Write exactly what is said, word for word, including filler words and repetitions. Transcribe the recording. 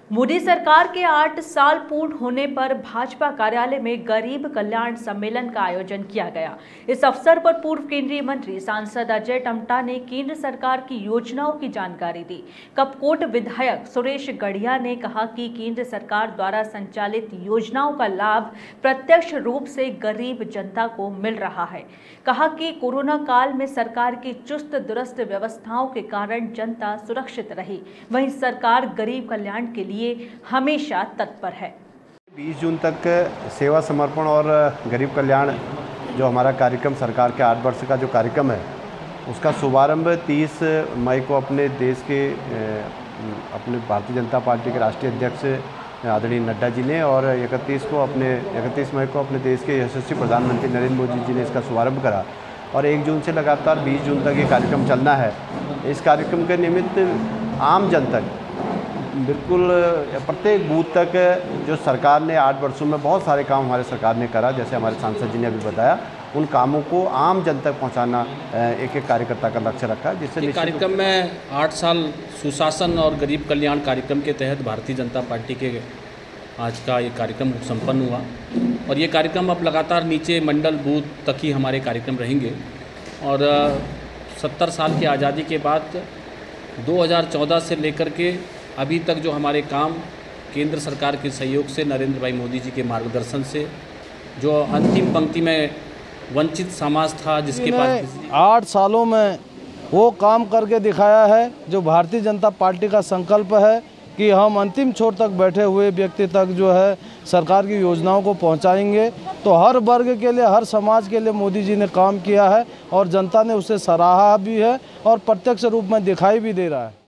मोदी सरकार के आठ साल पूर्ण होने पर भाजपा कार्यालय में गरीब कल्याण सम्मेलन का आयोजन किया गया। इस अवसर पर पूर्व केंद्रीय मंत्री सांसद अजय टम्टा ने केंद्र सरकार की योजनाओं की जानकारी दी। कपकोट विधायक सुरेश गढ़िया ने कहा कि केंद्र सरकार द्वारा संचालित योजनाओं का लाभ प्रत्यक्ष रूप से गरीब जनता को मिल रहा है। कहा कि कोरोना काल में सरकार की चुस्त दुरुस्त व्यवस्थाओं के कारण जनता सुरक्षित रही, वहीं सरकार गरीब कल्याण के लिए हमेशा तत्पर है। बीस जून तक सेवा समर्पण और गरीब कल्याण जो हमारा कार्यक्रम सरकार के आठ वर्ष का जो कार्यक्रम है उसका शुभारंभ तीस मई को अपने देश के अपने भारतीय जनता पार्टी के राष्ट्रीय अध्यक्ष आदरणीय नड्डा जी ने और इकतीस को अपने इकतीस मई को अपने देश के यशस्वी प्रधानमंत्री नरेंद्र मोदी जी ने इसका शुभारंभ करा और एक जून से लगातार बीस जून तक ये कार्यक्रम चलना है। इस कार्यक्रम के निमित्त आम जनता बिल्कुल प्रत्येक बूथ तक जो सरकार ने आठ वर्षों में बहुत सारे काम हमारे सरकार ने करा, जैसे हमारे सांसद जी ने अभी बताया, उन कामों को आम जन तक पहुंचाना एक एक कार्यकर्ता का लक्ष्य रखा है। जिससे कार्यक्रम में आठ साल सुशासन और गरीब कल्याण कार्यक्रम के तहत भारतीय जनता पार्टी के आज का ये कार्यक्रम संपन्न हुआ और ये कार्यक्रम अब लगातार नीचे मंडल बूथ तक ही हमारे कार्यक्रम रहेंगे और सत्तर साल की आज़ादी के बाद दो हज़ार चौदह से लेकर के अभी तक जो हमारे काम केंद्र सरकार के सहयोग से नरेंद्र भाई मोदी जी के मार्गदर्शन से जो अंतिम पंक्ति में वंचित समाज था जिसके पास आठ सालों में वो काम करके दिखाया है जो भारतीय जनता पार्टी का संकल्प है कि हम अंतिम छोर तक बैठे हुए व्यक्ति तक जो है सरकार की योजनाओं को पहुंचाएंगे। तो हर वर्ग के लिए, हर समाज के लिए मोदी जी ने काम किया है और जनता ने उसे सराहा भी है और प्रत्यक्ष रूप में दिखाई भी दे रहा है।